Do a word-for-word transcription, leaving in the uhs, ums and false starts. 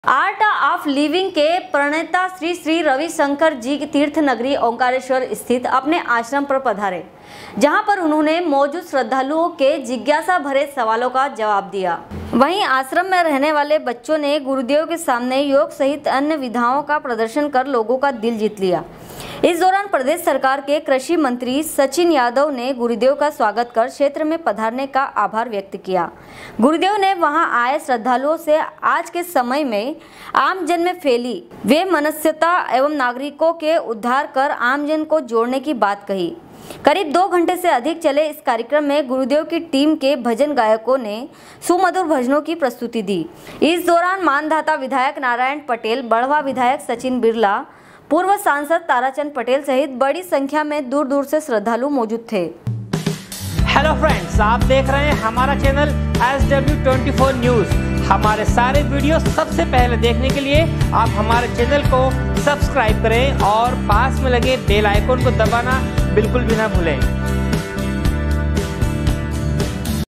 Art of living के प्रणेता श्री श्री रविशंकर जी की तीर्थ नगरी ओंकारेश्वर स्थित अपने आश्रम पर पधारे, जहां पर उन्होंने मौजूद श्रद्धालुओं के जिज्ञासा भरे सवालों का जवाब दिया। वहीं आश्रम में रहने वाले बच्चों ने गुरुदेव के सामने योग सहित अन्य विधाओं का प्रदर्शन कर लोगों का दिल जीत लिया। इस दौरान प्रदेश सरकार के कृषि मंत्री सचिन यादव ने गुरुदेव का स्वागत कर क्षेत्र में पधारने का आभार व्यक्त किया। गुरुदेव ने वहां आए श्रद्धालुओं से आज के समय में आमजन में फैली वे मनस्यता एवं नागरिकों के उद्धार कर आमजन को जोड़ने की बात कही। करीब दो घंटे से अधिक चले इस कार्यक्रम में गुरुदेव की टीम के भजन गायकों ने सुमधुर भजनों की प्रस्तुति दी। इस दौरान मानधाता विधायक नारायण पटेल, बढ़वा विधायक सचिन बिरला, पूर्व सांसद ताराचंद पटेल सहित बड़ी संख्या में दूर दूर से श्रद्धालु मौजूद थे। हेलो फ्रेंड्स, आप देख रहे हैं हमारा channel S W twenty four news. हमारे सारे वीडियो सबसे पहले देखने के लिए आप हमारे चैनल को सब्सक्राइब करें और पास में लगे बेल आइकन को दबाना बिल्कुल भी ना भूलें।